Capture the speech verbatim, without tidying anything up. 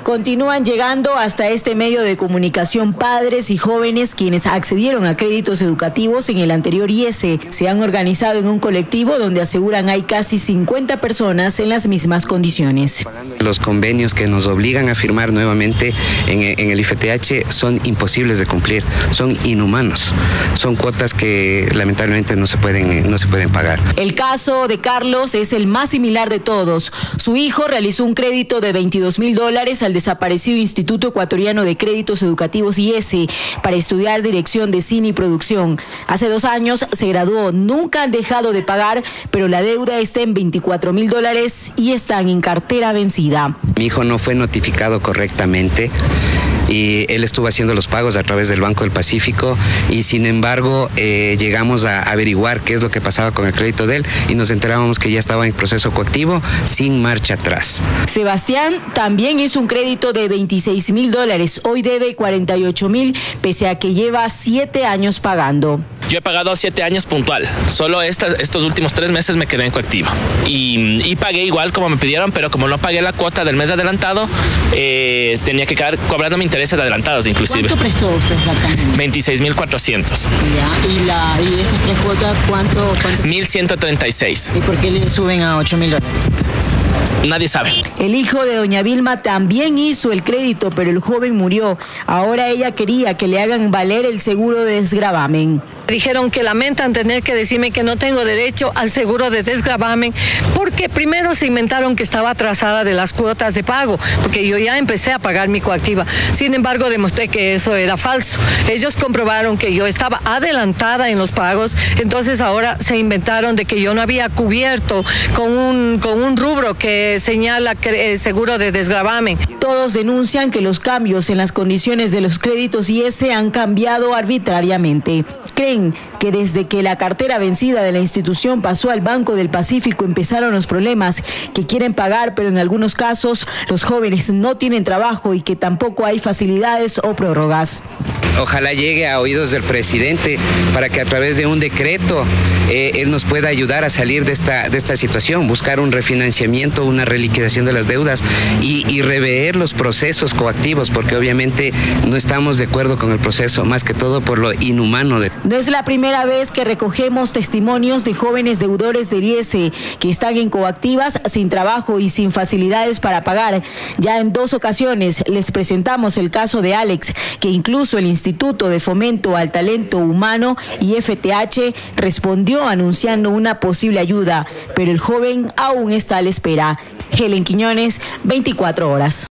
Continúan llegando hasta este medio de comunicación padres y jóvenes quienes accedieron a créditos educativos en el anterior I E S E. Se han organizado en un colectivo donde aseguran hay casi cincuenta personas en las mismas condiciones. Los convenios que nos obligan a firmar nuevamente en, en el I F T H son imposibles de cumplir, son inhumanos, son cuotas que lamentablemente no se pueden, no se pueden pagar. El caso de Carlos es el más similar de todos. Su hijo realizó un crédito de veintidós mil dólares al desaparecido Instituto Ecuatoriano de Créditos Educativos I E S E para estudiar dirección de cine y producción. Hace dos años se graduó, nunca han dejado de pagar, pero la deuda está en veinticuatro mil dólares y están en cartera vencida. Mi hijo no fue notificado correctamente y él estuvo haciendo los pagos a través del Banco del Pacífico y sin embargo eh, llegamos a averiguar qué es lo que pasaba con el crédito de él y nos enterábamos que ya estaba en proceso coactivo sin marcha atrás. Sebastián también hizo un crédito de veintiséis mil dólares, hoy debe cuarenta y ocho mil, pese a que lleva siete años pagando. Yo he pagado siete años puntual, solo esta, estos últimos tres meses me quedé en coactivo y, y pagué igual como me pidieron, pero como no pagué la cuota del mes adelantado, eh, tenía que quedar cobrándome intereses adelantados inclusive. ¿Cuánto prestó usted exactamente? veintiséis mil cuatrocientos. Ya, ¿y, la, y estas tres cuotas cuánto? cuánto? mil ciento treinta y seis. ¿Y por qué le suben a ocho mil dólares? Nadie sabe. El hijo de doña Vilma también hizo el crédito, pero el joven murió. Ahora ella quería que le hagan valer el seguro de desgravamen. Dijeron que lamentan tener que decirme que no tengo derecho al seguro de desgravamen porque primero se inventaron que estaba atrasada de las cuotas de pago, porque yo ya empecé a pagar mi coactiva. Sin embargo, demostré que eso era falso. Ellos comprobaron que yo estaba adelantada en los pagos, entonces ahora se inventaron de que yo no había cubierto con un, con un rubro que señala que, seguro de desgravamen. Todos denuncian que los cambios en las condiciones de los créditos I E S E han cambiado arbitrariamente. Creen que desde que la cartera vencida de la institución pasó al Banco del Pacífico empezaron los problemas, que quieren pagar, pero en algunos casos los jóvenes no tienen trabajo y que tampoco hay facilidades o prórrogas. Ojalá llegue a oídos del presidente para que a través de un decreto eh, él nos pueda ayudar a salir de esta, de esta situación, buscar un refinanciamiento, una reliquidación de las deudas y, y rever los procesos coactivos, porque obviamente no estamos de acuerdo con el proceso, más que todo por lo inhumano. De... No es la primera vez que recogemos testimonios de jóvenes deudores del I E S E que están en coactivas, sin trabajo y sin facilidades para pagar. Ya en dos ocasiones les presentamos el caso de Alex, que incluso el Instituto de Fomento al Talento Humano I F T H respondió anunciando una posible ayuda, pero el joven aún está a la espera. Helen Quiñones, veinticuatro horas.